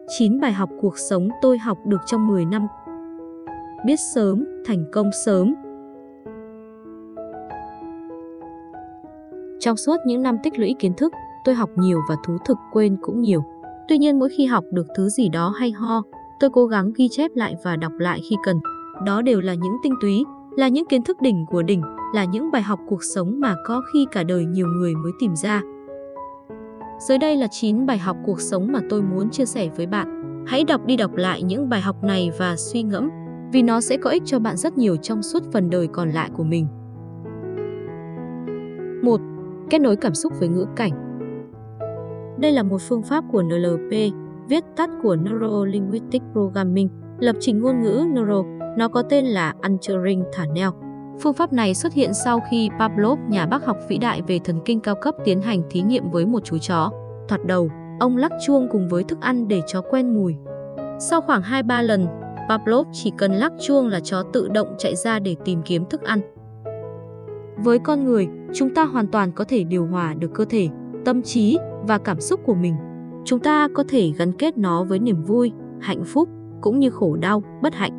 9 bài học cuộc sống tôi học được trong 10 năm. Biết sớm, thành công sớm. Trong suốt những năm tích lũy kiến thức, tôi học nhiều và thú thực quên cũng nhiều. Tuy nhiên mỗi khi học được thứ gì đó hay ho, tôi cố gắng ghi chép lại và đọc lại khi cần. Đó đều là những tinh túy, là những kiến thức đỉnh của đỉnh, là những bài học cuộc sống mà có khi cả đời nhiều người mới tìm ra. Dưới đây là 9 bài học cuộc sống mà tôi muốn chia sẻ với bạn. Hãy đọc đi đọc lại những bài học này và suy ngẫm, vì nó sẽ có ích cho bạn rất nhiều trong suốt phần đời còn lại của mình. 1. Kết nối cảm xúc với ngữ cảnh. Đây là một phương pháp của NLP, viết tắt của Neuro Linguistic Programming, lập trình ngôn ngữ Neuro. Nó có tên là Unturned Tunnel. Phương pháp này xuất hiện sau khi Pavlov, nhà bác học vĩ đại về thần kinh cao cấp, tiến hành thí nghiệm với một chú chó. Thoạt đầu, ông lắc chuông cùng với thức ăn để chó quen mùi. Sau khoảng 2-3 lần, Pavlov chỉ cần lắc chuông là chó tự động chạy ra để tìm kiếm thức ăn. Với con người, chúng ta hoàn toàn có thể điều hòa được cơ thể, tâm trí và cảm xúc của mình. Chúng ta có thể gắn kết nó với niềm vui, hạnh phúc, cũng như khổ đau, bất hạnh.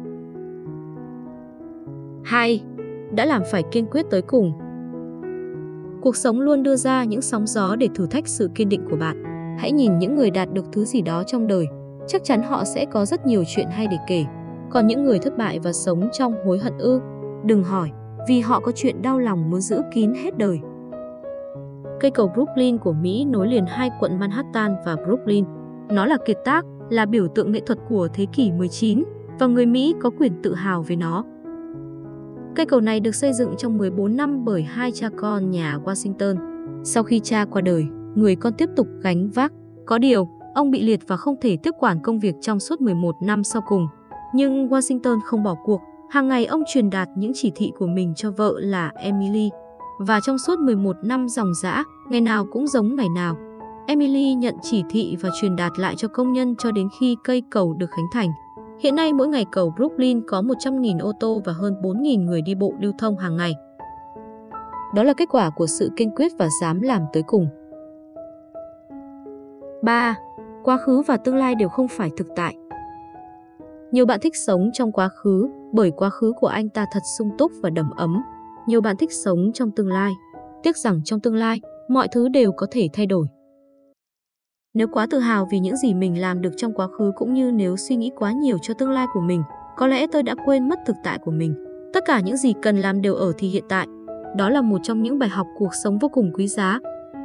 2. Đã làm phải kiên quyết tới cùng. Cuộc sống luôn đưa ra những sóng gió để thử thách sự kiên định của bạn. Hãy nhìn những người đạt được thứ gì đó trong đời. Chắc chắn họ sẽ có rất nhiều chuyện hay để kể. Còn những người thất bại và sống trong hối hận ư? Đừng hỏi, vì họ có chuyện đau lòng muốn giữ kín hết đời. Cây cầu Brooklyn của Mỹ nối liền hai quận Manhattan và Brooklyn. Nó là kiệt tác, là biểu tượng nghệ thuật của thế kỷ 19 và người Mỹ có quyền tự hào về nó. Cây cầu này được xây dựng trong 14 năm bởi hai cha con nhà Washington. Sau khi cha qua đời, người con tiếp tục gánh vác. Có điều, ông bị liệt và không thể tiếp quản công việc trong suốt 11 năm sau cùng. Nhưng Washington không bỏ cuộc. Hàng ngày ông truyền đạt những chỉ thị của mình cho vợ là Emily. Và trong suốt 11 năm ròng rã, ngày nào cũng giống ngày nào. Emily nhận chỉ thị và truyền đạt lại cho công nhân cho đến khi cây cầu được khánh thành. Hiện nay mỗi ngày cầu Brooklyn có 100.000 ô tô và hơn 4.000 người đi bộ lưu thông hàng ngày. Đó là kết quả của sự kiên quyết và dám làm tới cùng. 3. Quá khứ và tương lai đều không phải thực tại. Nhiều bạn thích sống trong quá khứ bởi quá khứ của anh ta thật sung túc và đầm ấm. Nhiều bạn thích sống trong tương lai, tiếc rằng trong tương lai, mọi thứ đều có thể thay đổi. Nếu quá tự hào vì những gì mình làm được trong quá khứ cũng như nếu suy nghĩ quá nhiều cho tương lai của mình, có lẽ tôi đã quên mất thực tại của mình. Tất cả những gì cần làm đều ở thì hiện tại. Đó là một trong những bài học cuộc sống vô cùng quý giá.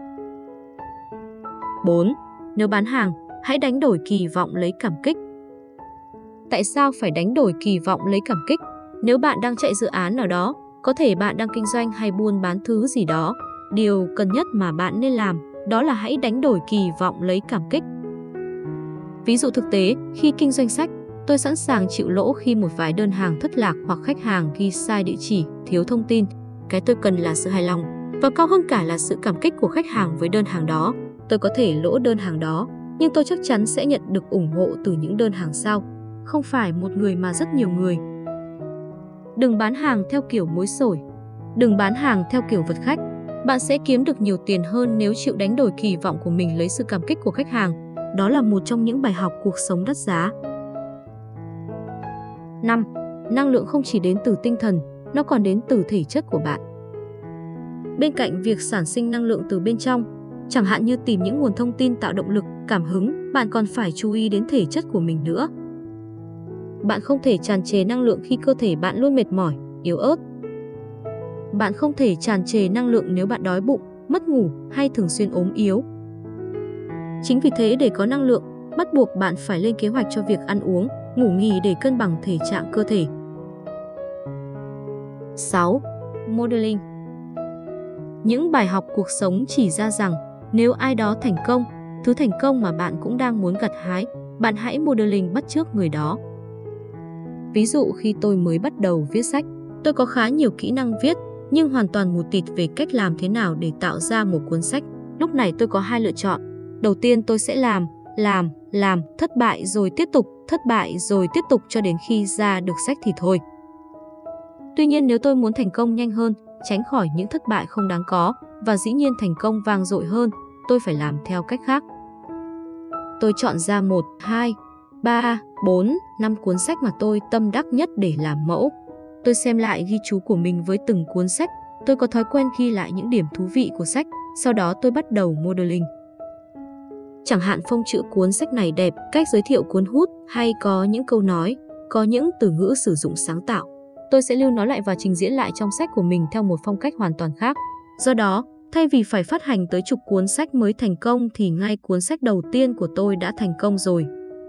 4. Nếu bán hàng, hãy đánh đổi kỳ vọng lấy cảm kích. Tại sao phải đánh đổi kỳ vọng lấy cảm kích? Nếu bạn đang chạy dự án nào đó, có thể bạn đang kinh doanh hay buôn bán thứ gì đó, điều cần nhất mà bạn nên làm đó là hãy đánh đổi kỳ vọng lấy cảm kích. Ví dụ thực tế, khi kinh doanh sách, tôi sẵn sàng chịu lỗ khi một vài đơn hàng thất lạc hoặc khách hàng ghi sai địa chỉ, thiếu thông tin. Cái tôi cần là sự hài lòng, và cao hơn cả là sự cảm kích của khách hàng với đơn hàng đó. Tôi có thể lỗ đơn hàng đó, nhưng tôi chắc chắn sẽ nhận được ủng hộ từ những đơn hàng sau. Không phải một người mà rất nhiều người. Đừng bán hàng theo kiểu mối xổi. Đừng bán hàng theo kiểu vật khách. Bạn sẽ kiếm được nhiều tiền hơn nếu chịu đánh đổi kỳ vọng của mình lấy sự cảm kích của khách hàng. Đó là một trong những bài học cuộc sống đắt giá. 5. Năng lượng không chỉ đến từ tinh thần, nó còn đến từ thể chất của bạn. Bên cạnh việc sản sinh năng lượng từ bên trong, chẳng hạn như tìm những nguồn thông tin tạo động lực, cảm hứng, bạn còn phải chú ý đến thể chất của mình nữa. Bạn không thể tràn trề năng lượng khi cơ thể bạn luôn mệt mỏi, yếu ớt. Bạn không thể tràn trề năng lượng nếu bạn đói bụng, mất ngủ hay thường xuyên ốm yếu. Chính vì thế để có năng lượng, bắt buộc bạn phải lên kế hoạch cho việc ăn uống, ngủ nghỉ để cân bằng thể trạng cơ thể. 6. Modeling. Những bài học cuộc sống chỉ ra rằng nếu ai đó thành công, thứ thành công mà bạn cũng đang muốn gặt hái, bạn hãy modeling bắt chước người đó. Ví dụ khi tôi mới bắt đầu viết sách, tôi có khá nhiều kỹ năng viết, nhưng hoàn toàn mù tịt về cách làm thế nào để tạo ra một cuốn sách. Lúc này tôi có hai lựa chọn. Đầu tiên tôi sẽ làm, thất bại rồi tiếp tục cho đến khi ra được sách thì thôi. Tuy nhiên nếu tôi muốn thành công nhanh hơn, tránh khỏi những thất bại không đáng có và dĩ nhiên thành công vang dội hơn, tôi phải làm theo cách khác. Tôi chọn ra 1, 2, 3, 4, 5 cuốn sách mà tôi tâm đắc nhất để làm mẫu. Tôi xem lại ghi chú của mình với từng cuốn sách. Tôi có thói quen ghi lại những điểm thú vị của sách, sau đó tôi bắt đầu modeling. Chẳng hạn phông chữ cuốn sách này đẹp, cách giới thiệu cuốn hút hay có những câu nói, có những từ ngữ sử dụng sáng tạo. Tôi sẽ lưu nó lại và trình diễn lại trong sách của mình theo một phong cách hoàn toàn khác. Do đó, thay vì phải phát hành tới chục cuốn sách mới thành công thì ngay cuốn sách đầu tiên của tôi đã thành công rồi.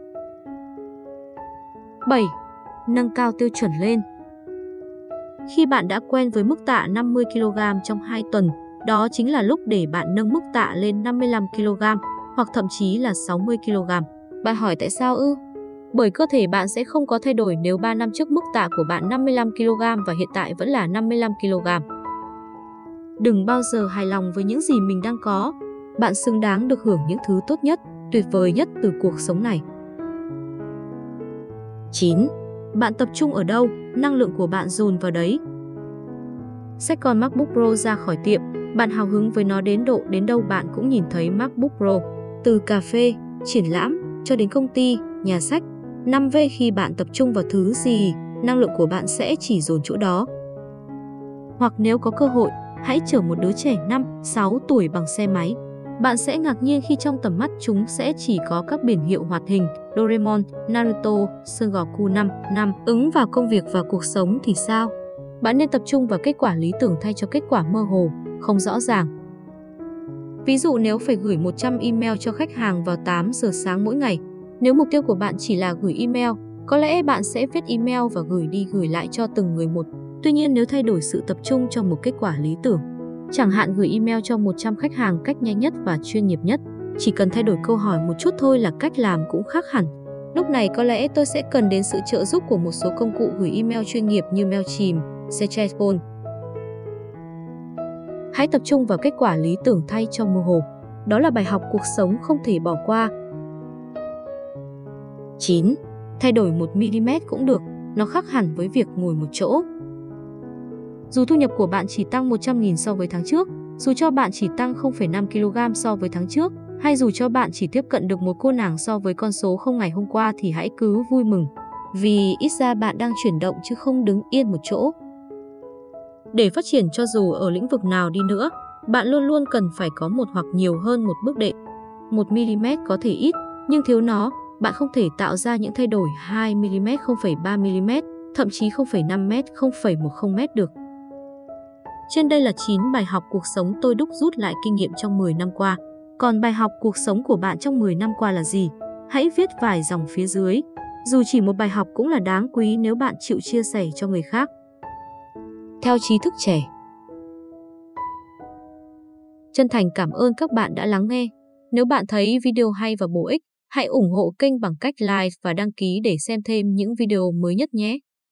7. Nâng cao tiêu chuẩn lên. Khi bạn đã quen với mức tạ 50 kg trong 2 tuần, đó chính là lúc để bạn nâng mức tạ lên 55 kg hoặc thậm chí là 60 kg. Bạn hỏi tại sao ư? Bởi cơ thể bạn sẽ không có thay đổi nếu 3 năm trước mức tạ của bạn 55 kg và hiện tại vẫn là 55 kg. Đừng bao giờ hài lòng với những gì mình đang có. Bạn xứng đáng được hưởng những thứ tốt nhất, tuyệt vời nhất từ cuộc sống này. 9. Bạn tập trung ở đâu, năng lượng của bạn dồn vào đấy. Xách con MacBook Pro ra khỏi tiệm, bạn hào hứng với nó đến độ đến đâu bạn cũng nhìn thấy MacBook Pro. Từ cà phê, triển lãm, cho đến công ty, nhà sách. 5V khi bạn tập trung vào thứ gì, năng lượng của bạn sẽ chỉ dồn chỗ đó. Hoặc nếu có cơ hội, hãy chở một đứa trẻ 5, 6 tuổi bằng xe máy. Bạn sẽ ngạc nhiên khi trong tầm mắt chúng sẽ chỉ có các biển hiệu hoạt hình Doraemon, Naruto, Son Goku 5. Ứng vào công việc và cuộc sống thì sao? Bạn nên tập trung vào kết quả lý tưởng thay cho kết quả mơ hồ, không rõ ràng. Ví dụ nếu phải gửi 100 email cho khách hàng vào 8 giờ sáng mỗi ngày, nếu mục tiêu của bạn chỉ là gửi email, có lẽ bạn sẽ viết email và gửi đi gửi lại cho từng người một. Tuy nhiên nếu thay đổi sự tập trung cho một kết quả lý tưởng, chẳng hạn gửi email cho 100 khách hàng cách nhanh nhất và chuyên nghiệp nhất, chỉ cần thay đổi câu hỏi một chút thôi là cách làm cũng khác hẳn. Lúc này có lẽ tôi sẽ cần đến sự trợ giúp của một số công cụ gửi email chuyên nghiệp như Mailchimp, Sendgrid. Hãy tập trung vào kết quả lý tưởng thay cho mơ hồ. Đó là bài học cuộc sống không thể bỏ qua. 9. Thay đổi 1mm cũng được, nó khác hẳn với việc ngồi một chỗ. Dù thu nhập của bạn chỉ tăng 100.000 so với tháng trước, dù cho bạn chỉ tăng 0,5 kg so với tháng trước, hay dù cho bạn chỉ tiếp cận được một cô nàng so với con số không ngày hôm qua thì hãy cứ vui mừng. Vì ít ra bạn đang chuyển động chứ không đứng yên một chỗ. Để phát triển cho dù ở lĩnh vực nào đi nữa, bạn luôn luôn cần phải có một hoặc nhiều hơn một bước đệm. 1mm có thể ít, nhưng thiếu nó, bạn không thể tạo ra những thay đổi 2mm, 0,3mm, thậm chí 0,5m, 0,10m được. Trên đây là 9 bài học cuộc sống tôi đúc rút lại kinh nghiệm trong 10 năm qua. Còn bài học cuộc sống của bạn trong 10 năm qua là gì? Hãy viết vài dòng phía dưới. Dù chỉ một bài học cũng là đáng quý nếu bạn chịu chia sẻ cho người khác. Theo trí thức trẻ. Chân thành cảm ơn các bạn đã lắng nghe. Nếu bạn thấy video hay và bổ ích, hãy ủng hộ kênh bằng cách like và đăng ký để xem thêm những video mới nhất nhé.